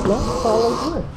That's all good.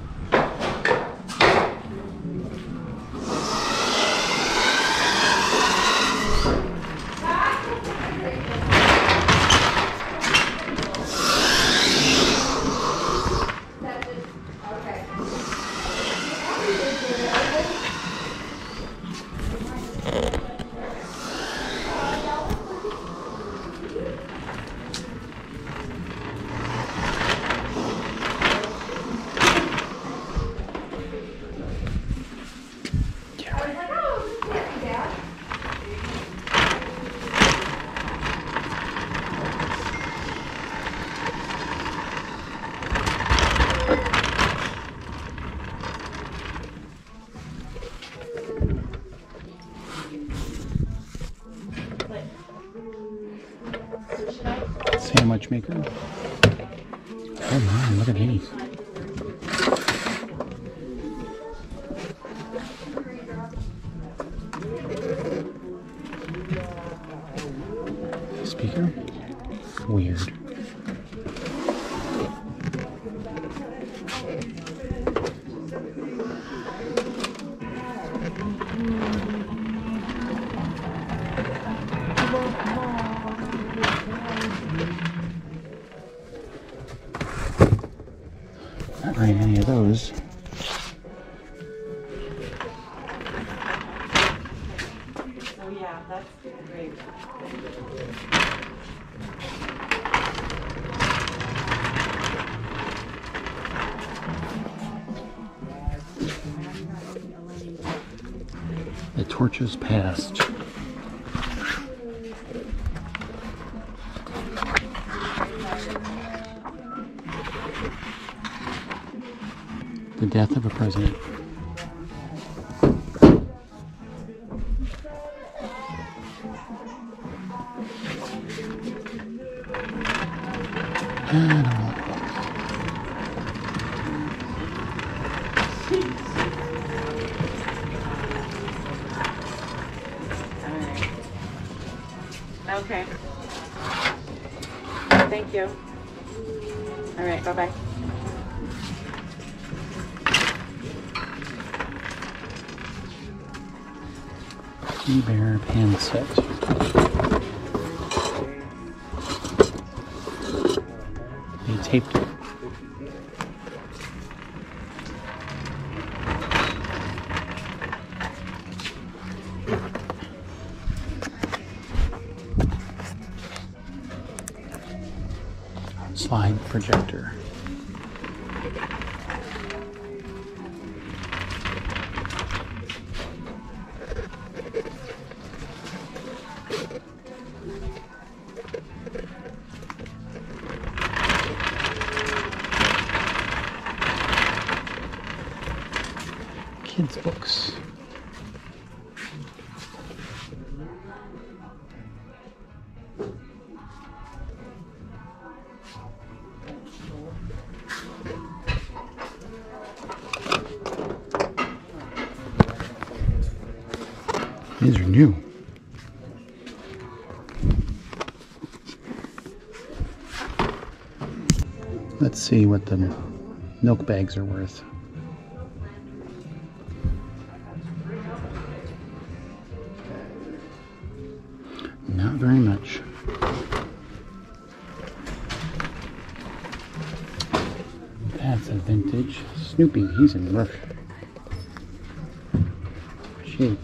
Sandwich maker. Oh my, look at these. Speaker? Weird. Not really any of those. Oh yeah, that's great. The torches passed. The death of a president. Okay. Thank you. All right, bye-bye. Bear pan set. They taped it. Slide projector. Kids' books. These are new. Let's see what the milk bags are worth. Not very much. That's a vintage Snoopy. He's in rough shape.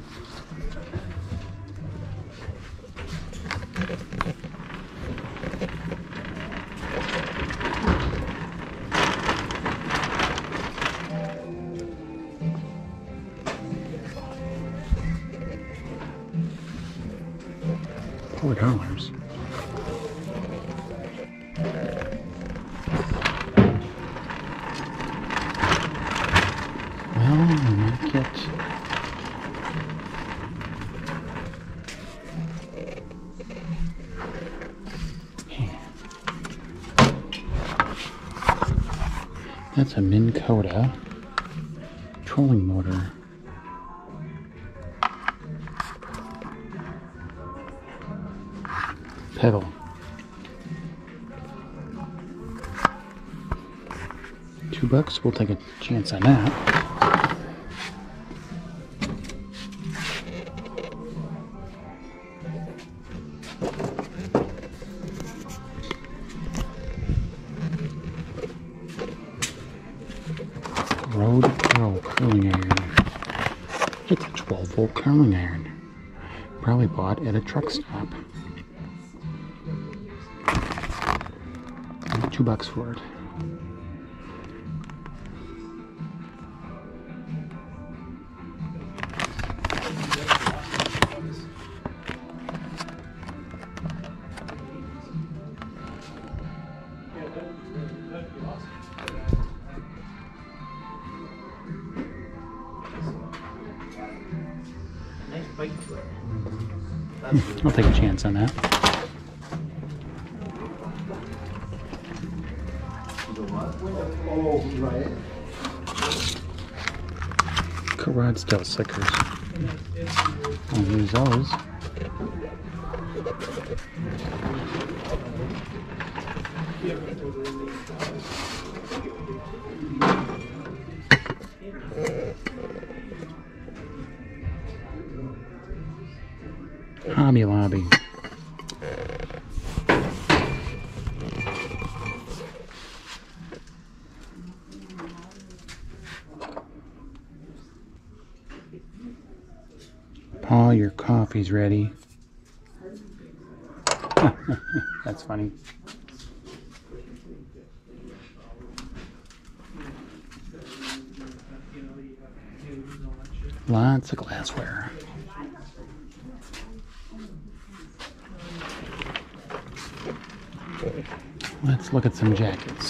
$4. Well, we might get that's a Minnkota trolling motor. Pedal. $2. We'll take a chance on that. Road Pro curling iron. It's a 12-volt curling iron. Probably bought at a truck stop. $2 for it. I'll take a chance on that. Rod steel stickers. I'll use those. Hobby Lobby. Paul, your coffee's ready. That's funny. Lots of glassware. Let's look at some jackets.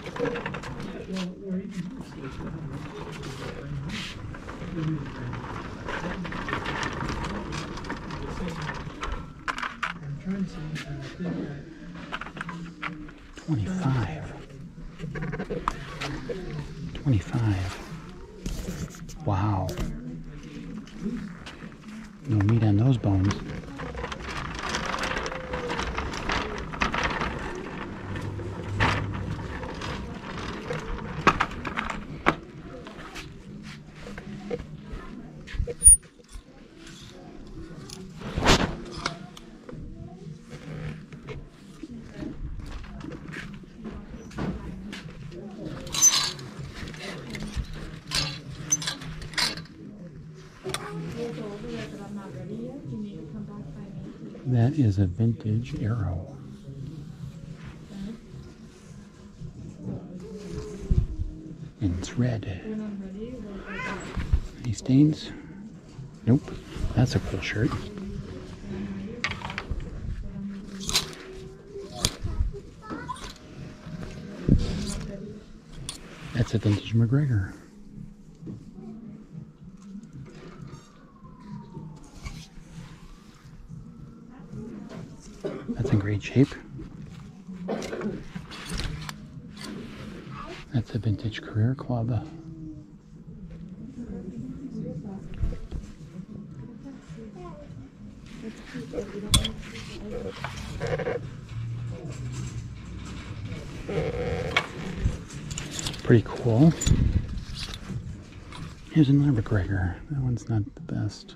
$25. Wow. No meat on those bones. That is a vintage arrow. And it's red. Any stains? Nope. That's a cool shirt. That's a vintage McGregor. That's in great shape. That's a vintage Career Club. Pretty cool. Here's another McGregor. That one's not the best.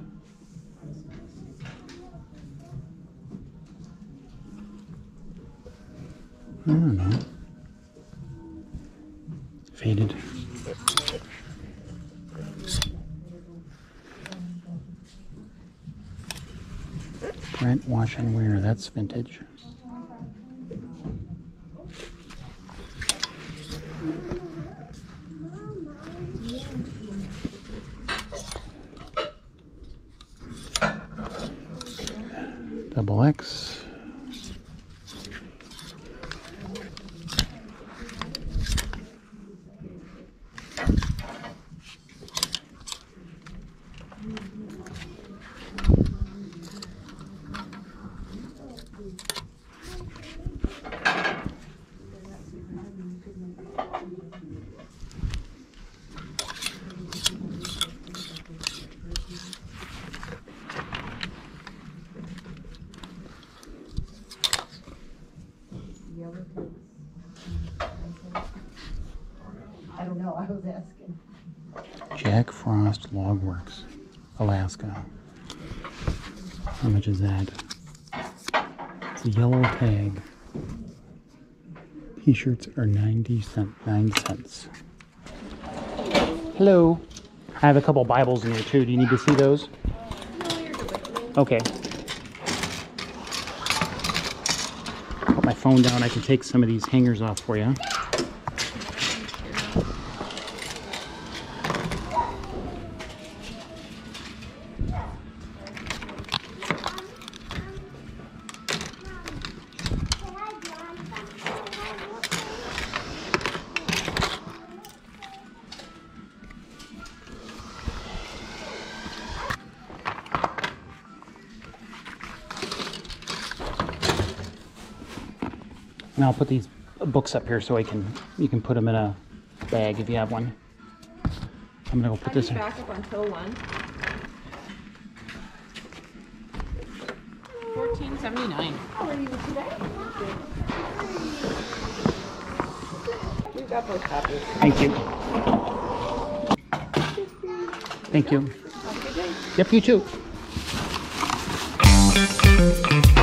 I don't know. Faded. Brent Wash and Wear. That's vintage. Double X. Jack Frost Logworks, Alaska. How much is that? It's a yellow tag. T-shirts are 9 cents. Hello. I have a couple Bibles in here too. Do you need to see those? No, you're good with me. Okay. Put my phone down. I can take some of these hangers off for you. And I'll put these books up here so you can put them in a bag if you have one. I'm gonna go put this in. Back up until 1. $14.79. How are you today? We've got both copies. Thank you. Thank you. Have a good day. Yep, you too.